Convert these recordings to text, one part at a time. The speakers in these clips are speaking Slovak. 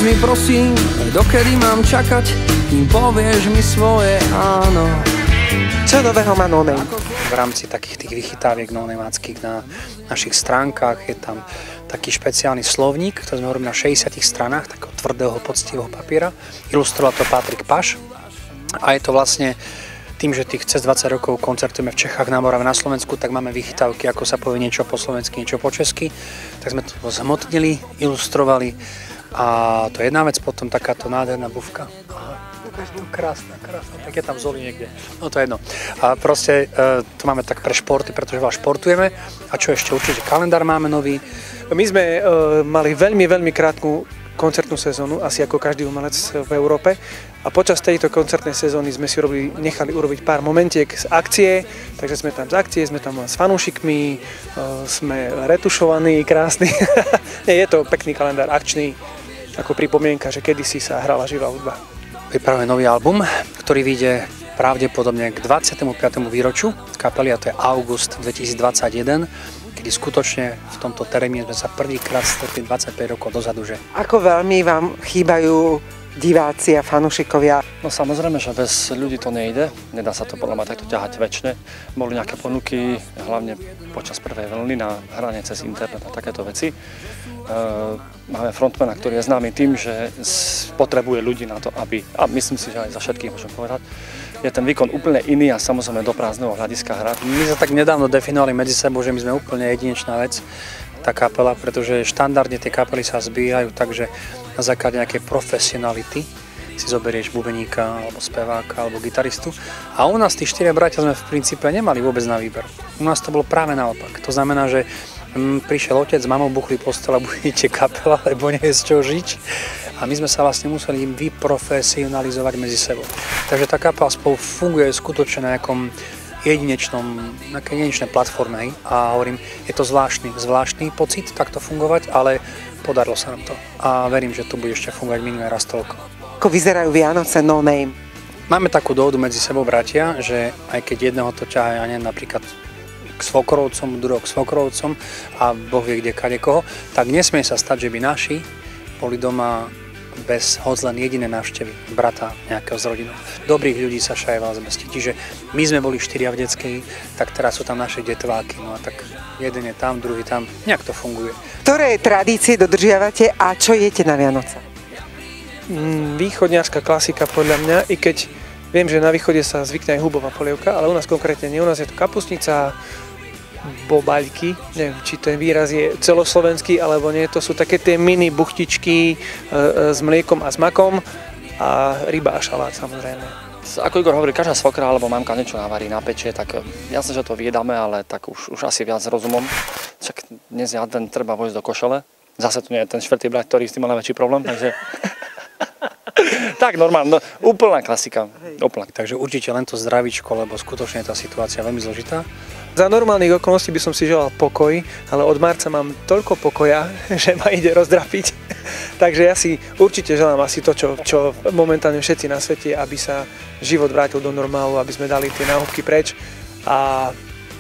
Povedz mi prosím, dokedy mám čakať, kým povieš mi svoje áno. Čo nového má No Name? V rámci takých tých vychytáviek nonemáckých na našich stránkach je tam taký špeciálny slovník, ktorý sme robili na 60 stranách, takého tvrdého, poctivého papiera. Ilustroval to Patrik Paš a je to vlastne tým, že tých cez 20 rokov koncertujeme v Čechách, na Morave, na Slovensku, tak máme vychytávky, ako sa povie niečo po slovensky, niečo po česky. Tak sme to zhmotnili, ilustrovali a to je jedna vec, potom takáto nádherná bufka. Krásna, tak je tam zoli niekde, no to je jedno. A proste to máme tak pre športy, pretože veľa športujeme. A čo ešte, určite kalendár máme nový. My sme mali veľmi krátku koncertnú sezónu, asi ako každý umelec v Európe. A počas tejto koncertnej sezóny sme si nechali urobiť pár momentiek z akcie, takže sme tam z akcie, sme tam s fanúšikmi, sme retušovaní, krásni. Nie, je to pekný kalendár, akčný, ako pripomienka, že kedysi sa hrala živá hudba. Pripravujeme nový album, ktorý vyjde pravdepodobne k 25. výročiu kapely, a to je august 2021, kedy skutočne v tomto termíne sme sa prvýkrát stretli 25 rokov dozadu. Že... Ako veľmi vám chýbajú diváci a fanúšikovia? No samozrejme, že bez ľudí to nejde, nedá sa to podľa mňa takto ťahať väčšine. Boli nejaké ponuky, hlavne počas prvej vlny na hranie cez internet a takéto veci. Máme frontmana, ktorý je známy tým, že potrebuje ľudí na to, aby, a myslím si, že aj za všetkých môžem povedať, je ten výkon úplne iný a samozrejme do prázdneho hľadiska hrať. My sa tak nedávno definovali medzi sebou, že my sme úplne jedinečná vec, tá kapela, pretože štandardne tie kapely sa zbíjajú, takže na základe nejakej profesionality si zoberieš bubeníka, alebo speváka, alebo gitaristu. A u nás tí štyria bratia sme v princípe nemali vôbec na výber. U nás to bolo práve naopak. To znamená, že prišiel otec s mamou, buchli postel a budete kapela, lebo nie je z čoho žiť. A my sme sa vlastne museli im vyprofesionalizovať medzi sebou. Takže tá kapela spolu funguje skutočne na nejakom jedinečnej platforme. A hovorím, je to zvláštny pocit takto fungovať, ale podarilo sa nám to. A verím, že to bude ešte fungovať minulé raz toľko. Ako vyzerajú Vianoce No Name? Máme takú dohodu medzi sebou, bratia, že aj keď jedného to ťahá, ja neviem, napríklad k svokrovcom, druhého k svokrovcom a Boh vie kde kadekoho, tak nesmie sa stať, že by naši boli doma bez hoď len jediné návštevy brata nejakého z rodiny. Dobrých ľudí sa šajeval zmestí. Čiže my sme boli štyria v detskej, tak teraz sú tam naše detváky. No a tak jeden je tam, druhý tam. Nejak to funguje. Ktoré tradície dodržiavate a čo jete na Vianoce? Východňarská klasika podľa mňa, i keď viem, že na východe sa zvykne aj hubová polievka, ale u nás konkrétne nie. U nás je to kapustnica, bobaľky, neviem, či ten výraz je celoslovenský alebo nie, to sú také tie mini buchtičky s mliekom a s makom a ryba a šalát samozrejme. Ako Igor hovorí, každá svokra alebo mamka niečo navarí, napečie, tak jasne, že to vyjedáme, ale tak už asi viac rozumom. Však dnes je advent, treba vojsť do košele. Zase tu nie je ten štvrtý brat, ktorý s tým má najväčší problém, takže... Tak normálne, no, úplná klasika. Úplná. Takže určite len to zdravíčko, lebo skutočne je tá situácia veľmi zložitá. Za normálnych okolností by som si želal pokoj, ale od marca mám toľko pokoja, že ma ide rozdrapiť. Takže ja si určite želám asi to, čo momentálne všetci na svete, aby sa život vrátil do normálu, aby sme dali tie náhubky preč a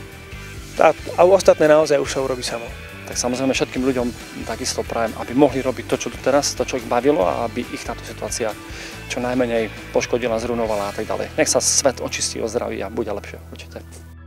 ostatné naozaj už sa urobí samo. Tak samozrejme všetkým ľuďom takisto prajem, aby mohli robiť to, čo doteraz, to, čo ich bavilo a aby ich táto situácia čo najmenej poškodila, zrunovala a tak ďalej. Nech sa svet očistí, ozdraví a bude lepšie určite.